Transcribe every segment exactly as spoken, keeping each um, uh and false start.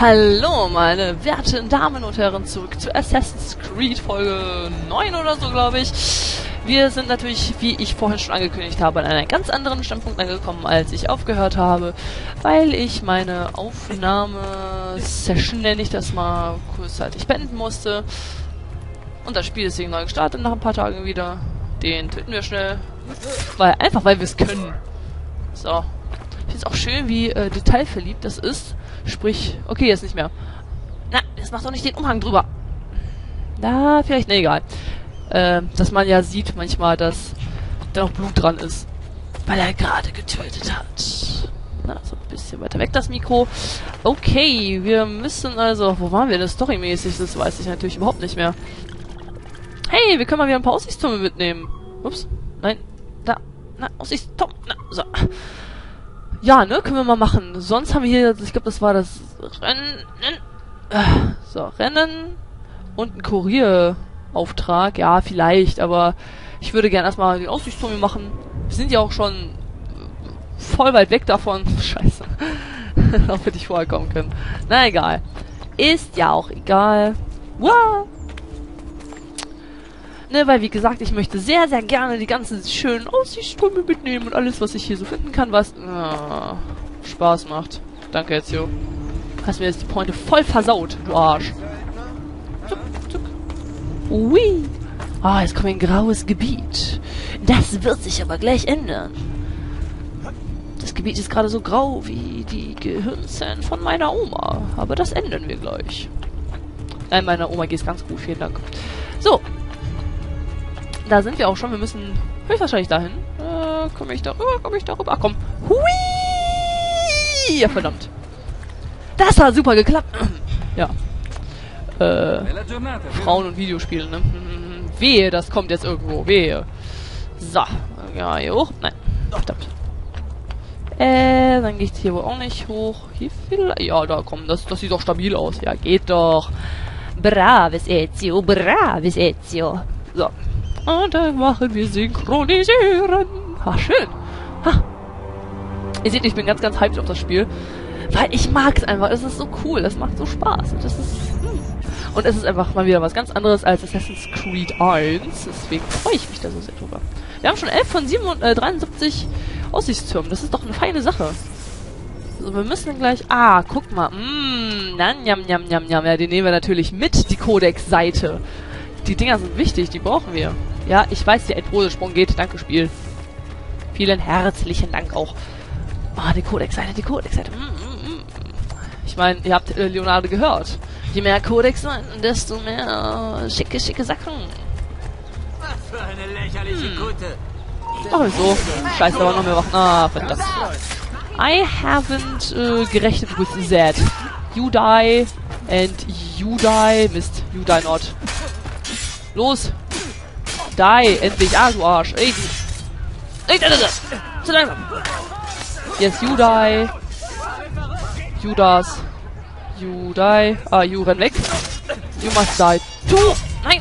Hallo meine werten Damen und Herren, zurück zu Assassin's Creed Folge neun oder so, glaube ich. Wir sind natürlich, wie ich vorhin schon angekündigt habe, an einem ganz anderen Standpunkt angekommen, als ich aufgehört habe, weil ich meine Aufnahmesession, nenne ich das mal, kurzzeitig beenden musste. Und das Spiel ist deswegen neu gestartet nach ein paar Tagen wieder. Den töten wir schnell, weil einfach weil wir es können. So. Ich finde es auch schön, wie äh, detailverliebt das ist. Sprich, okay, jetzt nicht mehr. Na, das macht doch nicht den Umhang drüber. Na, vielleicht, ne, egal. Äh, dass man ja sieht manchmal, dass da noch Blut dran ist. Weil er gerade getötet hat. Na, so ein bisschen weiter weg das Mikro. Okay, wir müssen also... Wo waren wir denn storymäßig? Das weiß ich natürlich überhaupt nicht mehr. Hey, wir können mal wieder ein paar Aussichtstürme mitnehmen. Ups, nein. Da, na, Aussichtsturm. Na, so. Ja, ne, können wir mal machen. Sonst haben wir hier, ich glaube, das war das Rennen. So, Rennen und ein Kurierauftrag. Ja, vielleicht, aber ich würde gerne erstmal den Aussichtsturm machen. Wir sind ja auch schon voll weit weg davon. Scheiße. Auch hätte ich vorher kommen können. Na, egal. Ist ja auch egal. Wow. Ne, weil wie gesagt, ich möchte sehr, sehr gerne die ganzen schönen Aussichtstürme mitnehmen und alles, was ich hier so finden kann, was ah, Spaß macht. Danke, Ezio. Hast mir jetzt die Pointe voll versaut, du Arsch. Zuck, zuck. Ui. Ah, jetzt kommt ein graues Gebiet. Das wird sich aber gleich ändern. Das Gebiet ist gerade so grau wie die Gehirnzellen von meiner Oma. Aber das ändern wir gleich. Nein, meiner Oma geht's ganz gut, vielen Dank. So. Da sind wir auch schon. Wir müssen höchstwahrscheinlich dahin. Äh, komme ich darüber? Komme ich darüber? Ach komm. Hui! Ja, verdammt. Das hat super geklappt. Ja. Äh, Frauen und Videospiele, ne? Wehe, das kommt jetzt irgendwo. Wehe. So. Ja, hier hoch. Nein. Verdammt. Äh, dann geht's hier wohl auch nicht hoch. Hier vielleicht. Ja, da komm. Das, das sieht doch stabil aus. Ja, geht doch. Braves Ezio. Braves Ezio. So. Und dann machen wir synchronisieren. Ha, schön. Ha. Ihr seht, ich bin ganz, ganz hyped auf das Spiel. Weil ich mag es einfach. Es ist so cool. Es macht so Spaß. Und, das ist, hm. und es ist einfach mal wieder was ganz anderes als Assassin's Creed eins. Deswegen freue ich mich da so sehr drüber. Wir haben schon elf von dreiundsiebzig Aussichtstürmen. Das ist doch eine feine Sache. Also wir müssen gleich... Ah, guck mal. Mmm. Njam, njam, njam, njam. Ja, die nehmen wir natürlich mit, die Codex-Seite. Die Dinger sind wichtig. Die brauchen wir. Ja, ich weiß, der Endpose-Sprung geht. Danke, Spiel. Vielen herzlichen Dank auch. Ah, oh, die Codex-Seite, die Codex-Seite. Mm, mm, mm. Ich meine, ihr habt äh, Leonardo gehört. Je mehr Codex-Seiten, desto mehr äh, schicke, schicke Sachen. Was für eine lächerliche hm. Kutte. Mach ich so. Scheiße, aber noch mehr machen. Ah, verdammt. I haven't uh, gerechnet with that. You die and you die. Mist, you die not. Los. Die, endlich. Ah, du Arsch. Ey, du. Ey, da, da, da. Zu langsam. Yes, you die. Judas. You die. Ah, you renn weg. You must die. Du. Nein.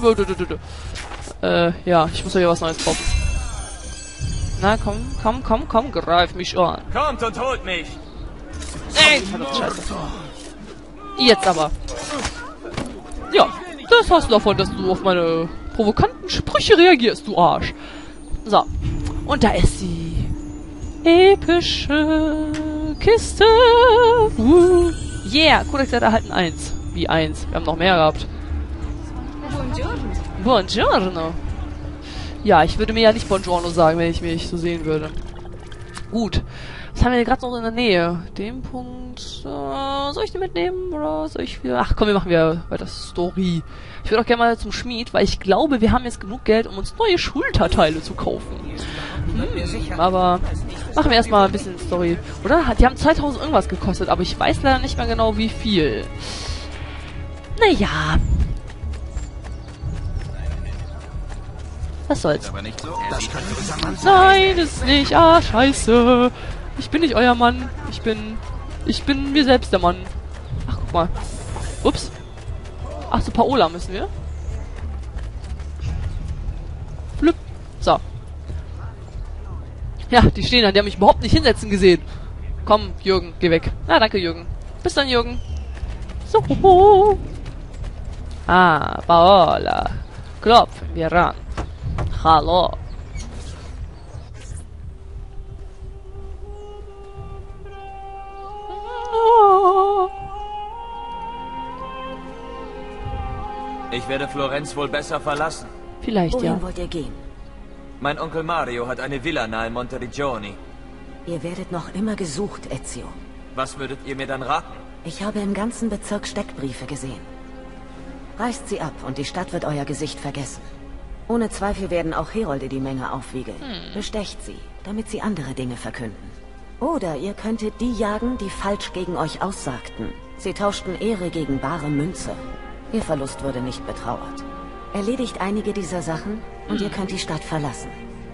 Äh, ja, ich muss ja was Neues kaufen. Na, komm, komm, komm, komm, greif mich an. Kommt und holt mich. Ey, verdammt, scheiße. Jetzt aber. Ja, das hast du davon, dass du auf meine provokanten Sprüche reagierst, du Arsch. So. Und da ist sie. Epische Kiste. Uh. Yeah, Codex-Seite erhalten eins. Wie eins? Wir haben noch mehr gehabt. Buongiorno. Buongiorno. Ja, ich würde mir ja nicht Buongiorno sagen, wenn ich mich so sehen würde. Gut. Was haben wir gerade noch in der Nähe? Den Punkt... Äh, soll ich den mitnehmen? Oder soll ich wieder... Ach komm, wir machen wieder weiter Story. Ich würde auch gerne mal zum Schmied, weil ich glaube, wir haben jetzt genug Geld, um uns neue Schulterteile zu kaufen. Hm, aber machen wir erstmal ein bisschen Story. Oder? Die haben zweitausend irgendwas gekostet, aber ich weiß leider nicht mehr genau, wie viel. Naja. Was soll's? Nein, ist nicht. Ah, scheiße. Ich bin nicht euer Mann. Ich bin... Ich bin mir selbst der Mann. Ach, guck mal. Ups. Ach, so Paola müssen wir. Flip. So. Ja, die stehen da. Die haben mich überhaupt nicht hinsetzen gesehen. Komm, Jürgen, geh weg. Na, danke, Jürgen. Bis dann, Jürgen. So. Ah, Paola. Klopfen wir ran. Hallo. Ich werde Florenz wohl besser verlassen. Vielleicht, Wohin ja. wollt ihr gehen? Mein Onkel Mario hat eine Villa nahe Monteriggioni. Ihr werdet noch immer gesucht, Ezio. Was würdet ihr mir dann raten? Ich habe im ganzen Bezirk Steckbriefe gesehen. Reißt sie ab und die Stadt wird euer Gesicht vergessen. Ohne Zweifel werden auch Herolde die Menge aufwiegeln. Hm. Bestecht sie, damit sie andere Dinge verkünden. Oder ihr könntet die jagen, die falsch gegen euch aussagten. Sie tauschten Ehre gegen bare Münze. Ihr Verlust wurde nicht betrauert. Erledigt einige dieser Sachen und ihr könnt die Stadt verlassen.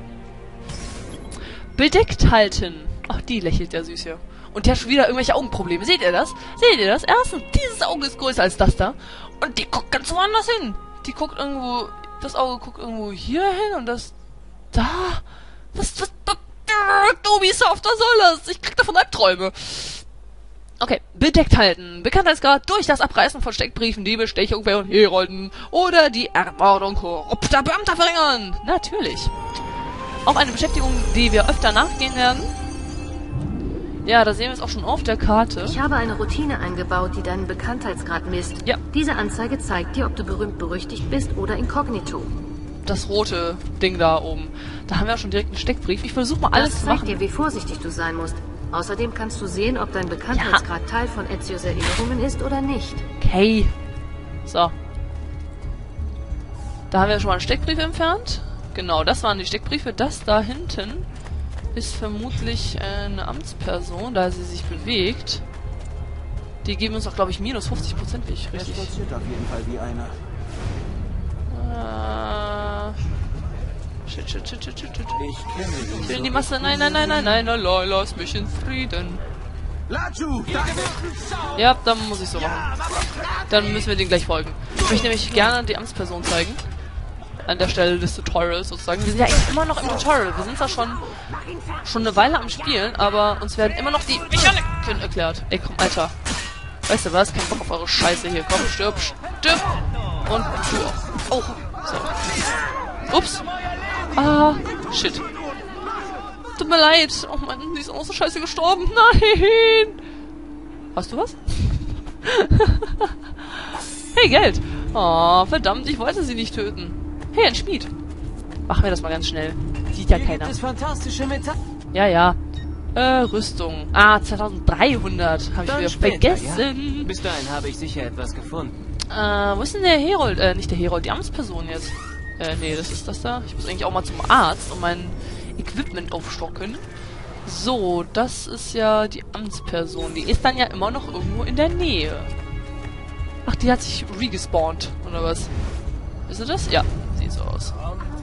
Bedeckt halten. Ach, die lächelt ja süß hier. Und die hat schon wieder irgendwelche Augenprobleme. Seht ihr das? Seht ihr das? Erstens, dieses Auge ist größer als das da. Und die guckt ganz woanders hin. Die guckt irgendwo... Das Auge guckt irgendwo hier hin und das... Da... Was... was... Ubisoft, was soll das? Ich krieg davon Albträume. Okay, bedeckt halten. Bekanntheitsgrad durch das Abreißen von Steckbriefen, die Bestechung von Herolden oder die Ermordung korrupter Beamter verringern. Natürlich. Auch eine Beschäftigung, die wir öfter nachgehen werden. Ja, da sehen wir es auch schon auf der Karte. Ich habe eine Routine eingebaut, die deinen Bekanntheitsgrad misst. Ja. Diese Anzeige zeigt dir, ob du berühmt-berüchtigt bist oder inkognito. Das rote Ding da oben. Da haben wir schon direkt einen Steckbrief. Ich versuche mal alles Das zu zeigt machen. dir, wie vorsichtig du sein musst. Außerdem kannst du sehen, ob dein Bekanntheitsgrad Teil von Ezios Erinnerungen ist oder nicht. Okay. So. Da haben wir schon mal einen Steckbrief entfernt. Genau, das waren die Steckbriefe. Das da hinten ist vermutlich eine Amtsperson, da sie sich bewegt. Die geben uns auch, glaube ich, minus fünfzig Prozent, wie ich Er richtig... spaziert auf jeden Fall wie einer. Äh... Shit, shit, shit, shit, shit, shit. Ich kenne ihn. Ich will in die Masse. Nein, nein, nein, nein, nein, nein, nein, lass mich in Frieden. Latschu, Ja, dann muss ich so machen. Dann müssen wir den gleich folgen. Ich möchte nämlich gerne die Amtsperson zeigen. An der Stelle des Tutorials sozusagen. Wir sind ja eigentlich immer noch im Tutorial. Wir sind zwar schon schon eine Weile am Spielen, aber uns werden immer noch die Mechaniken erklärt. Ey, komm, Alter. Weißt du was? Kein Bock auf eure Scheiße hier. Komm, stirb, stirb. Und Tür. Oh, so. Ups. Ah, shit. Tut mir leid. Oh Mann, die ist auch so scheiße gestorben. Nein. Hast du was? Hey, Geld. Oh, verdammt, ich wollte sie nicht töten. Hey, ein Schmied. Machen wir das mal ganz schnell. Sieht ja keiner. Das fantastische Metall. Ja, ja. Äh, Rüstung. Ah, zweitausenddreihundert. Habe ich Dann wieder später, vergessen. Ja? Bis dahin habe ich sicher etwas gefunden. Äh, wo ist denn der Herold? Äh, nicht der Herold, die Amtsperson jetzt. Äh, nee, das ist das da. Ich muss eigentlich auch mal zum Arzt und mein Equipment aufstocken. So, das ist ja die Amtsperson. Die ist dann ja immer noch irgendwo in der Nähe. Ach, die hat sich regespawnt, oder was? Ist sie das? Ja, sieht so aus.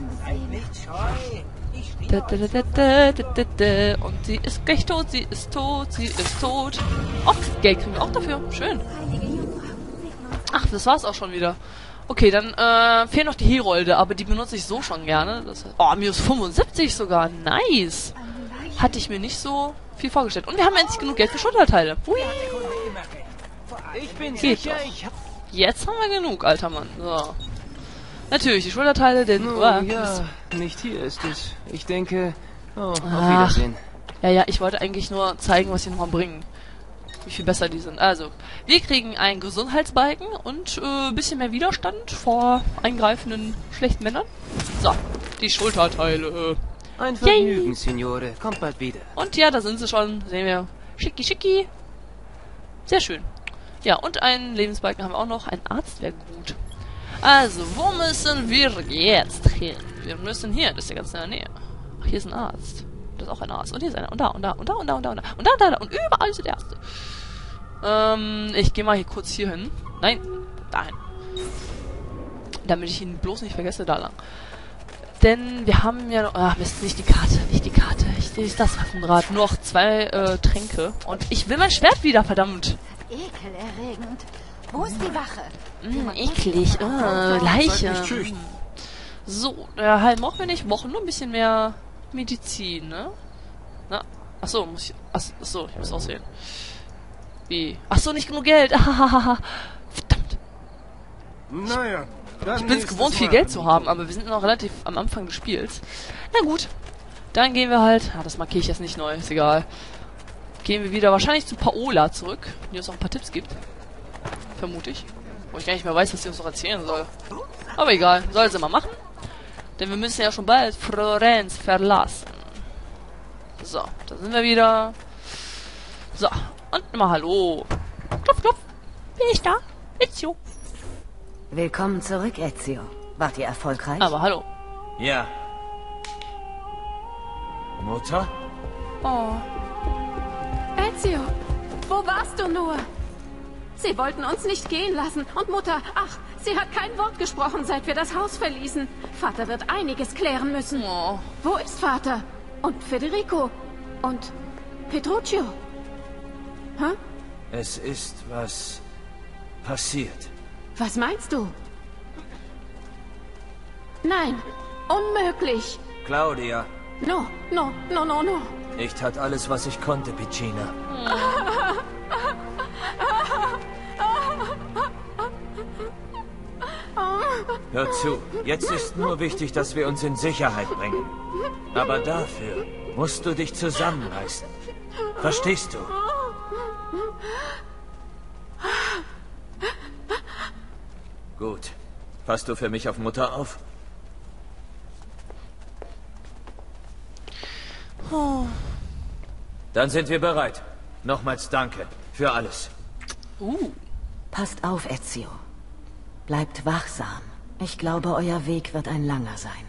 Da, da, da, da, da, da, da. Und sie ist gleich tot, sie ist tot, sie ist tot. Ach, Geld kriegen wir auch dafür. Schön. Ach, das war's auch schon wieder. Okay, dann äh, fehlen noch die Herolde, aber die benutze ich so schon gerne. Das heißt, oh, minus fünfundsiebzig sogar. Nice. Hatte ich mir nicht so viel vorgestellt. Und wir haben endlich genug Geld für Schulterteile. Hui. Ich bin Geht sicher, doch. ich hab... Jetzt haben wir genug, alter Mann. So. Natürlich, die Schulterteile, denn... Oh, Uah, ja, nicht hier ist es. Ich denke... Oh, auf Ach. Wiedersehen. Ja, ja, ich wollte eigentlich nur zeigen, was sie nochmal bringen. Wie viel besser die sind. Also, wir kriegen einen Gesundheitsbalken und äh, ein bisschen mehr Widerstand vor eingreifenden schlechten Männern. So, die Schulterteile. Ein Yay. Vergnügen, Signore. Kommt bald wieder. Und ja, da sind sie schon. Sehen wir. Schicki, schicki. Sehr schön. Ja, und einen Lebensbalken haben wir auch noch. Ein Arzt wäre gut. Also, wo müssen wir jetzt hin? Wir müssen hier. Das ist ja ganz in der Nähe. Ach, hier ist ein Arzt. Das ist auch ein Arzt. Und hier ist einer. Und da, und da, und da, und da, und da, und da. Und da, und da, da. Und überall sind Ärzte. Ähm, ich gehe mal hier kurz hier hin. Nein, dahin. Damit ich ihn bloß nicht vergesse, da lang. Denn wir haben ja noch... Ach, Mist, nicht die Karte, nicht die Karte. Ich sehe das Waffenrad. Nur noch zwei äh, Tränke. Und ich will mein Schwert wieder, verdammt. Ekelerregend. Wo ist die Wache? Mm, eklig. Äh, Leiche. So, ja, halt brauchen wir nicht. Wir brauchen nur ein bisschen mehr Medizin, ne? Na, achso, muss ich... Achso, ich muss aussehen. Wie? Ach so, nicht genug Geld. Verdammt. Naja. Ich bin es gewohnt, viel Geld zu haben, aber wir sind noch relativ am Anfang des Spiels. Na gut. Dann gehen wir halt... Ah, das markiere ich jetzt nicht neu, ist egal. Gehen wir wieder wahrscheinlich zu Paola zurück, die uns auch ein paar Tipps gibt. Vermute ich. Wo ich gar nicht mehr weiß, was sie uns noch erzählen soll. Aber egal, soll sie mal machen. Denn wir müssen ja schon bald Florenz verlassen. So, da sind wir wieder. So, und mal hallo. Klopf, klopf. Bin ich da? Ezio. Willkommen zurück, Ezio. Wart ihr erfolgreich? Aber hallo. Ja. Mutter? Oh. Ezio, wo warst du nur? Sie wollten uns nicht gehen lassen. Und Mutter, ach, sie hat kein Wort gesprochen, seit wir das Haus verließen. Vater wird einiges klären müssen. Oh. Wo ist Vater? Und Federico? Und Petruccio? Hä? Es ist was passiert. Was meinst du? Nein, unmöglich. Claudia, No, no, no, no, no. ich tat alles, was ich konnte, Piccina. Hör zu, jetzt ist nur wichtig, dass wir uns in Sicherheit bringen. Aber dafür musst du dich zusammenreißen. Verstehst du? Gut. Passt du für mich auf Mutter auf? Oh. Dann sind wir bereit. Nochmals danke für alles. Uh. Passt auf, Ezio. Bleibt wachsam. Ich glaube, euer Weg wird ein langer sein.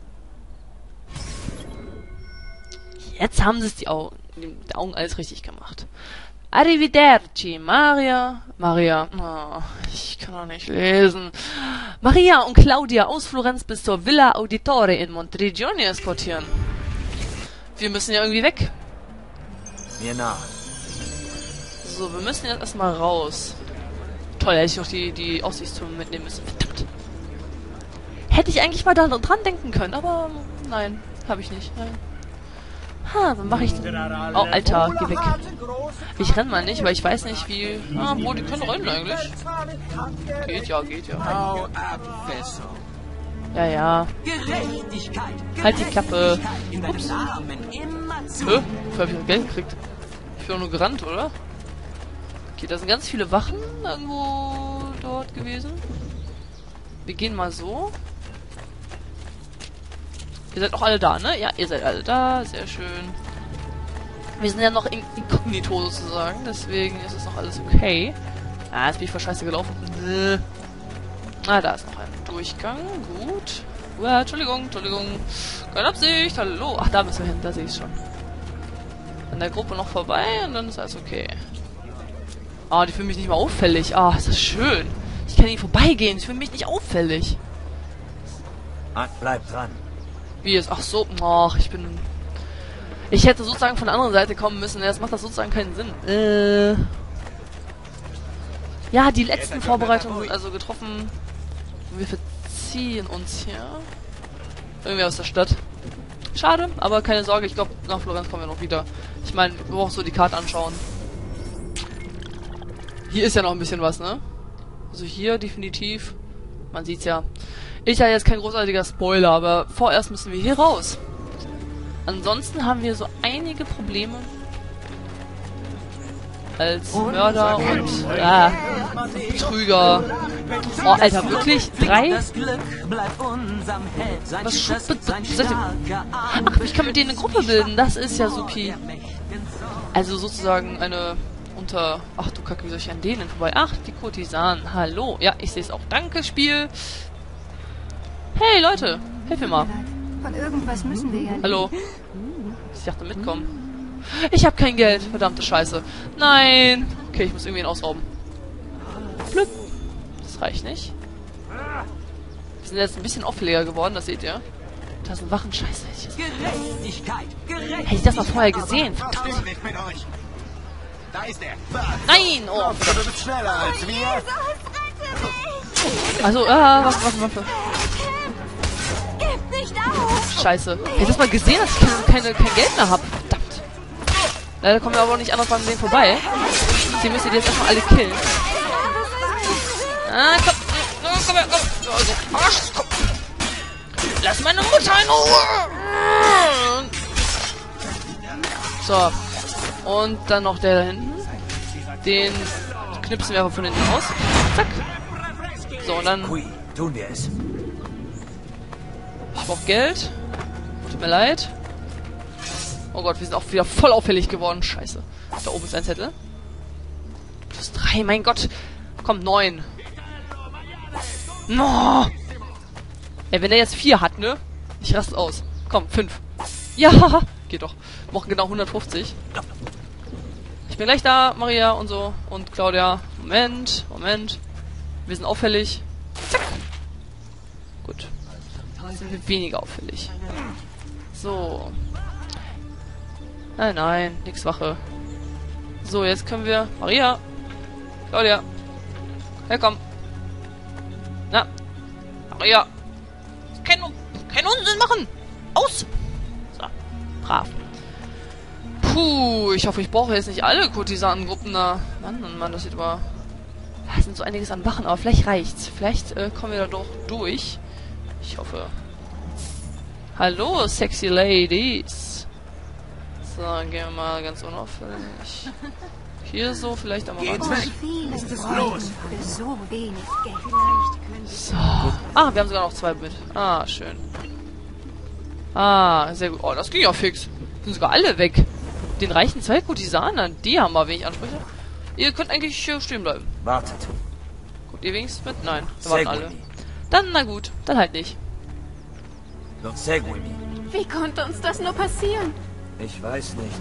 Jetzt haben sie es die Augen, die Augen alles richtig gemacht. Arrivederci, Maria. Maria. Oh, ich kann doch nicht lesen. Maria und Claudia aus Florenz bis zur Villa Auditore in Monteriggioni eskortieren. Wir müssen ja irgendwie weg. Mir nach. So, wir müssen jetzt erstmal raus. Toll, hätte ich noch die, die Aussichtstürme mitnehmen müssen. Verdammt. Hätte ich eigentlich mal da dran denken können, aber nein, habe ich nicht. Nein. Ha, dann mache ich... Oh, Alter, geh weg. Ich renn mal nicht, weil ich weiß nicht, wie... Ah, wo, die können rennen eigentlich. Geht ja, geht ja. Ja, ja. Halt die Klappe. Ups. Hä? Wofür hab ich Geld gekriegt? Ich bin doch nur gerannt, oder? Okay, da sind ganz viele Wachen irgendwo dort gewesen. Wir gehen mal so. Ihr seid auch alle da, ne? Ja, ihr seid alle da. Sehr schön. Wir sind ja noch in inkognito sozusagen. Deswegen ist es noch alles okay. Ah, jetzt bin ich voll scheiße gelaufen. Ah, da ist noch ein Durchgang. Gut. Uah, Entschuldigung, Entschuldigung. Keine Absicht. Hallo. Ach, da müssen wir hin. Da sehe ich es schon. An der Gruppe noch vorbei und dann ist alles okay. Ah, oh, die fühlen mich nicht mal auffällig. Ah, oh, ist das schön. Ich kann nicht vorbeigehen. Ich fühle mich nicht auffällig. Ah, bleib dran. Wie ist? Ach so. Ach, ich bin... Ich hätte sozusagen von der anderen Seite kommen müssen. Jetzt macht das sozusagen keinen Sinn. Äh... Ja, die letzten Vorbereitungen sind also getroffen. Wir verziehen uns hier. Irgendwie aus der Stadt. Schade, aber keine Sorge. Ich glaube, nach Florenz kommen wir noch wieder. Ich meine, wir brauchen so die Karte anschauen. Hier ist ja noch ein bisschen was, ne? Also hier definitiv. Man sieht's ja. Ist ja jetzt kein großartiger Spoiler, aber vorerst müssen wir hier raus. Ansonsten haben wir so einige Probleme als Mörder und äh, Betrüger. Oh, Alter, wirklich? Drei? Was seid ihr? Ach, ich kann mit denen eine Gruppe bilden. Das ist ja supi. Also sozusagen eine unter... Ach du Kacke, wie soll ich an denen vorbei? Ach, die Kurtisanen. Hallo. Ja, ich sehe es auch. Danke, Spiel. Hey, Leute. Hilf mir mal. Von irgendwas müssen wir ja. Hallo. Ich dachte mitkommen. Ich habe kein Geld. Verdammte Scheiße. Nein. Okay, ich muss irgendwen ausrauben. Blüpp. Das reicht nicht. Wir sind jetzt ein bisschen auffälliger geworden, das seht ihr. Da sind Wachen. Scheiße. Gerechtigkeit, Gerechtigkeit. Hätte ich das mal vorher gesehen. Verdammt. Da ist er. Nein. Oh, Du bist schneller als wir. also, ah, Waffe, Waffe, Waffe. Gib nicht auf! Scheiße. Hätte ich das mal gesehen, dass ich keine, keine, kein Geld mehr habe. Verdammt. Leider kommen wir aber auch nicht anders an denen vorbei. Deswegen müsst ihr die jetzt erstmal alle killen. Ah, komm. Oh, komm her, komm. Also, Arsch, komm. Lass meine Mutter in Ruhe. So. Und dann noch der da hinten. Den knipsen wir einfach von hinten aus. Zack. So, und dann... Kui, tun wir es. Ich brauche Geld. Tut mir leid. Oh Gott, wir sind auch wieder voll auffällig geworden. Scheiße. Da oben ist ein Zettel. Plus drei, mein Gott. Komm, neun. No. Ey, wenn der jetzt vier hat, ne? Ich raste aus. Komm, fünf. Ja, geht doch. Wir brauchen genau hundertfünfzig. Ich bin gleich da, Maria und so. Und Claudia. Moment, Moment. Wir sind auffällig. Zack. Gut. Dann sind wir weniger auffällig. So. Nein, nein, nix Wache. So, jetzt können wir... Maria! Claudia! Hey, komm! Na! Maria! Kein, kein Unsinn machen! Aus! So, brav. Puh, ich hoffe, ich brauche jetzt nicht alle Kurtisanengruppen da. Mann, Mann, Mann, das sieht aber... Da sind so einiges an Wachen, aber vielleicht reicht's. Vielleicht äh, kommen wir da doch durch. Ich hoffe. Hallo, sexy Ladies! So, gehen wir mal ganz unauffällig. Hier so, vielleicht einmal Geht's mal. weg? Ist es los? Für so wenig Geld. So. Ah, wir haben sogar noch zwei mit. Ah, schön. Ah, sehr gut. Oh, das ging ja fix. Sind sogar alle weg. Den reichen zwei Kurtisanen, die haben wir wenig Ansprüche. Ihr könnt eigentlich hier stehen bleiben. Wartet. Guckt ihr wenigstens mit? Nein, wir warten alle. Seguimi. Dann, na gut, dann halt nicht. Non seguimi. Wie konnte uns das nur passieren? Ich weiß nicht.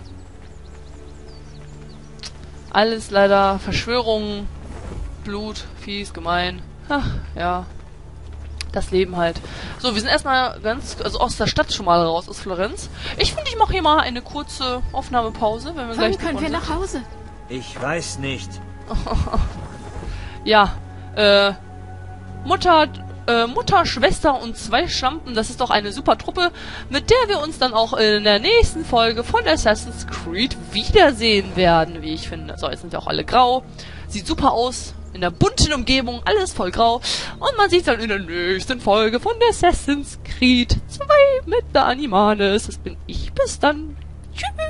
Alles leider Verschwörungen, Blut, fies, gemein. Ach, ja. Das Leben halt. So, wir sind erstmal ganz, also aus der Stadt schon mal raus, aus Florenz. Ich finde, ich mache hier mal eine kurze Aufnahmepause, wenn wir Wann gleich können wir sind. nach Hause? Ich weiß nicht. Ja, äh, Mutter, äh, Mutter, Schwester und zwei Schlampen, das ist doch eine super Truppe, mit der wir uns dann auch in der nächsten Folge von Assassin's Creed wiedersehen werden, wie ich finde. So, jetzt sind ja auch alle grau. Sieht super aus. In der bunten Umgebung, alles voll grau. Und man sieht dann in der nächsten Folge von Assassin's Creed zwei mit der Animanis. Das bin ich. Bis dann. Tschüss.